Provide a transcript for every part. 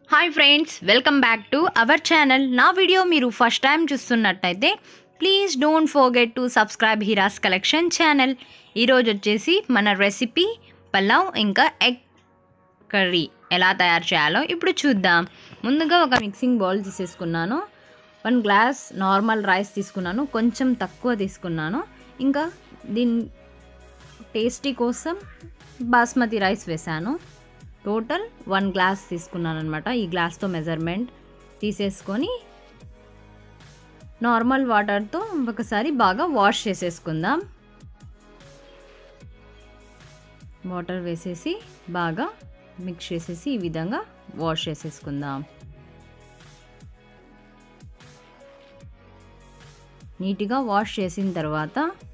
Hi friends, welcome back to our channel. నా video మీరు first time చూస్తున్నట్టయితే please don't forget to subscribe Heera's collection channel. ఈరోజు వచ్చేసి మన రెసిపీ పలావ్ ఇంకా ఎగ్ కర్రీ ఎలా తయారు చేయాలో ఇప్పుడు చూద్దాం. ముందుగా ఒక మిక్సింగ్ బౌల్ తీసేసుకున్నాను. 1 గ్లాస్ నార్మల్ రైస్ తీసుకున్నాను, కొంచెం తక్కువ తీసుకున్నాను. ఇంకా దీని టేస్టీ కోసం బాస్మతి రైస్ వేసాను. టోటల్ 1 గ్లాస్ తీసుకున్నాను అనమాట. ఈ గ్లాస్తో మెజర్మెంట్ తీసేసుకొని నార్మల్ వాటర్తో ఒకసారి బాగా వాష్ చేసేసుకుందాం. వాటర్ వేసేసి బాగా మిక్స్ చేసేసి ఈ విధంగా వాష్ చేసేసుకుందాం. నీట్గా వాష్ చేసిన తర్వాత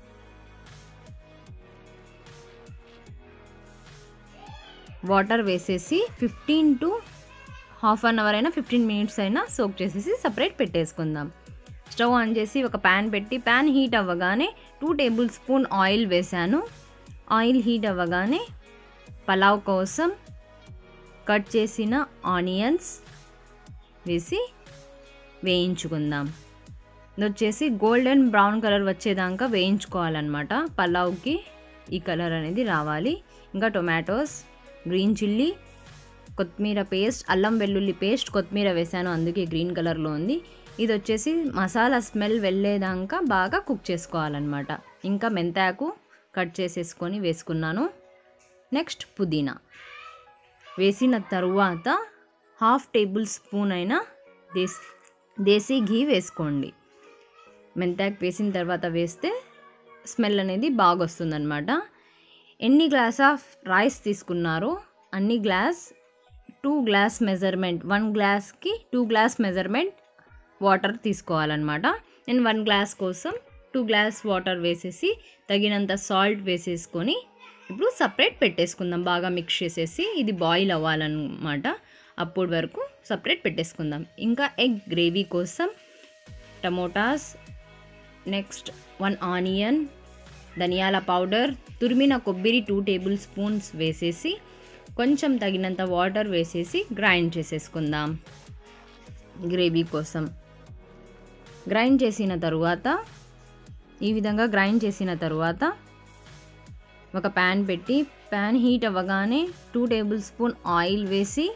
వాటర్ వేసేసి 15 to హాఫ్ అన్ అవర్ అయినా 15 మినిట్స్ అయినా సోక్ చేసేసి సపరేట్ పెట్టేసుకుందాం. స్టవ్ ఆన్ చేసి ఒక ప్యాన్ పెట్టి ప్యాన్ హీట్ అవ్వగానే 2 టేబుల్ స్పూన్ ఆయిల్ వేసాను. ఆయిల్ హీట్ అవ్వగానే పలావ్ కోసం కట్ చేసిన ఆనియన్స్ వేసి వేయించుకుందాం. ఇది వచ్చేసి గోల్డెన్ బ్రౌన్ కలర్ వచ్చేదాకా వేయించుకోవాలన్నమాట. పలావ్కి ఈ కలర్ అనేది రావాలి. ఇంకా టొమాటోస్, గ్రీన్ చిల్లీ, కొత్తిమీర పేస్ట్, అల్లం వెల్లుల్లి పేస్ట్, కొత్తిమీర వేసాను, అందుకే గ్రీన్ కలర్లో ఉంది. ఇది వచ్చేసి మసాలా స్మెల్ వెళ్ళేదాకా బాగా కుక్ చేసుకోవాలన్నమాట. ఇంకా మెంతాకు కట్ చేసేసుకొని వేసుకున్నాను. నెక్స్ట్ పుదీనా వేసిన తరువాత హాఫ్ టేబుల్ స్పూన్ అయినా దేశీ ఘీ వేసుకోండి. మెంతాకు వేసిన తర్వాత వేస్తే స్మెల్ అనేది బాగా వస్తుందన్నమాట. ఎన్ని గ్లాస్ ఆఫ్ రైస్ తీసుకున్నారో అన్ని గ్లాస్ 2 గ్లాస్ మెజర్మెంట్, 1 గ్లాస్కి 2 గ్లాస్ మెజర్మెంట్ వాటర్ తీసుకోవాలన్నమాట. నేను 1 గ్లాస్ కోసం 2 గ్లాస్ వాటర్ వేసేసి తగినంత సాల్ట్ వేసేసుకొని ఇప్పుడు సపరేట్ పెట్టేసుకుందాం. బాగా మిక్స్ చేసేసి ఇది బాయిల్ అవ్వాలన్నమాట. అప్పటి వరకు సపరేట్ పెట్టేసుకుందాం. ఇంకా ఎగ్ గ్రేవీ కోసం టమోటాస్, నెక్స్ట్ 1 ఆనియన్, ధనియాల పౌడర్, తురిమిన కొబ్బరి 2 టేబుల్ స్పూన్స్ వేసేసి కొంచెం తగినంత వాటర్ వేసేసి గ్రైండ్ చేసేసుకుందాం. గ్రేవీ కోసం గ్రైండ్ చేసిన తరువాత ఈ విధంగా గ్రైండ్ చేసిన తరువాత ఒక ప్యాన్ పెట్టి ప్యాన్ హీట్ అవ్వగానే 2 టేబుల్ స్పూన్ ఆయిల్ వేసి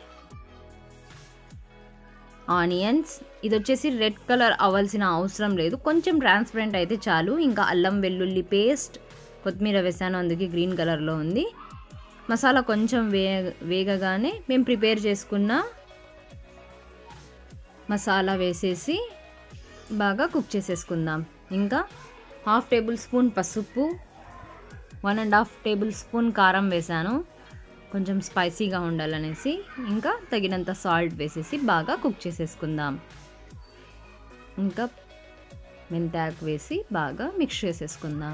ఆనియన్స్, ఇది వచ్చేసి రెడ్ కలర్ అవ్వాల్సిన అవసరం లేదు, కొంచెం ట్రాన్స్పరెంట్ అయితే చాలు. ఇంకా అల్లం వెల్లుల్లి పేస్ట్, కొత్తిమీర వేసాను, అందుకే గ్రీన్ కలర్లో ఉంది. మసాలా కొంచెం వేగగానే మేము ప్రిపేర్ చేసుకున్న మసాలా వేసేసి బాగా కుక్ చేసేసుకుందాం. ఇంకా హాఫ్ టేబుల్ స్పూన్ పసుపు, 1.5 టేబుల్ స్పూన్ కారం వేసాను, కొంచెం స్పైసీగా ఉండాలనేసి. ఇంకా తగినంత సాల్ట్ వేసేసి బాగా కుక్ చేసేసుకుందాం. ఇంకా మెంతాకు వేసి బాగా మిక్స్ చేసేసుకుందాం.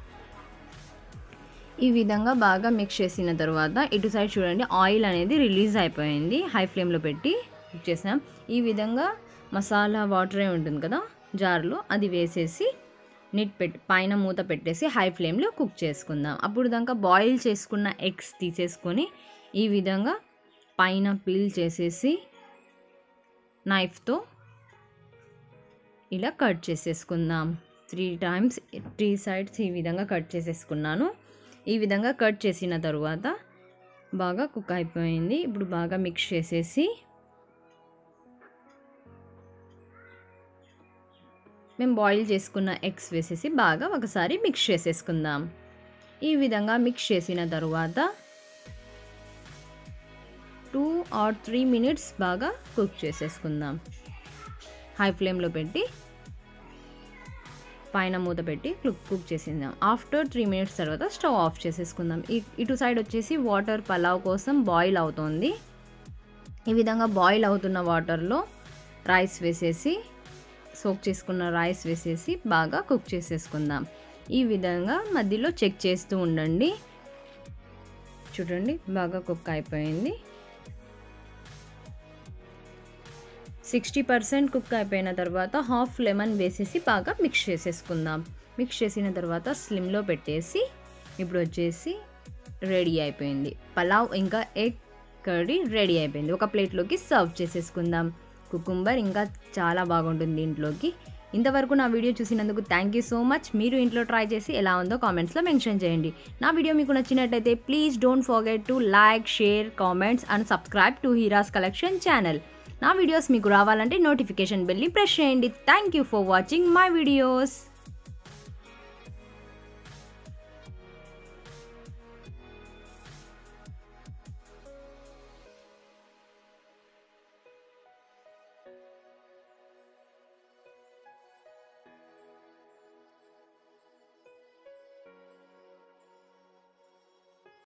ఈ విధంగా బాగా మిక్స్ చేసిన తర్వాత ఇటు సైడ్ చూడండి, ఆయిల్ అనేది రిలీజ్ అయిపోయింది. హై ఫ్లేమ్లో పెట్టి కుక్ చేసాం. ఈ విధంగా మసాలా వాటరే ఉంటుంది కదా జార్లో, అది వేసేసి పైన మూత పెట్టేసి హై ఫ్లేమ్లో కుక్ చేసుకుందాం. అప్పుడు దాకా బాయిల్ చేసుకున్న ఎగ్స్ తీసేసుకొని ఈ విధంగా పైన పీల్ చేసేసి నైఫ్తో ఇలా కట్ చేసేసుకుందాం. 3 టైమ్స్ 3 సైడ్స్ ఈ విధంగా కట్ చేసేసుకున్నాను. ఈ విధంగా కట్ చేసిన తరువాత బాగా కుక్ అయిపోయింది. ఇప్పుడు బాగా మిక్స్ చేసేసి మేము బాయిల్ చేసుకున్న ఎగ్స్ వేసేసి బాగా ఒకసారి మిక్స్ చేసేసుకుందాం. ఈ విధంగా మిక్స్ చేసిన తరువాత 2 or 3 మినిట్స్ బాగా కుక్ చేసేసుకుందాం. హై ఫ్లేమ్లో పెట్టి పైన మూత పెట్టి కుక్ చేసేద్దాం. ఆఫ్టర్ 3 మినిట్స్ తర్వాత స్టవ్ ఆఫ్ చేసేసుకుందాం. ఇటు సైడ్ వచ్చేసి వాటర్ పలావ్ కోసం బాయిల్ అవుతుంది. ఈ విధంగా బాయిల్ అవుతున్న వాటర్లో రైస్ వేసేసి సోక్ చేసుకున్న రైస్ వేసేసి బాగా కుక్ చేసేసుకుందాం. ఈ విధంగా మధ్యలో చెక్ చేస్తూ ఉండండి. చూడండి బాగా కుక్ అయిపోయింది. 60% కుక్ అయిపోయిన తర్వాత హాఫ్ లెమన్ వేసేసి బాగా మిక్స్ చేసేసుకుందాం. మిక్స్ చేసిన తర్వాత స్లిమ్లో పెట్టేసి ఇప్పుడు వచ్చేసి రెడీ అయిపోయింది. పలావ్ ఇంకా ఎగ్ కర్రీ రెడీ అయిపోయింది. ఒక ప్లేట్లోకి సర్వ్ చేసేసుకుందాం. కుకుంబర్ ఇంకా చాలా బాగుంటుంది దీంట్లోకి. ఇంతవరకు నా వీడియో చూసినందుకు థ్యాంక్ యూ సో మచ్. మీరు ఇంట్లో ట్రై చేసి ఎలా ఉందో కామెంట్స్లో మెన్షన్ చేయండి. నా వీడియో మీకు నచ్చినట్టయితే please don't forget to like, share, comments and subscribe to Heera's collection channel. నా వీడియోస్ మీకు రావాలంటే నోటిఫికేషన్ బెల్ని ప్రెస్ చేయండి. Thank you for watching my videos.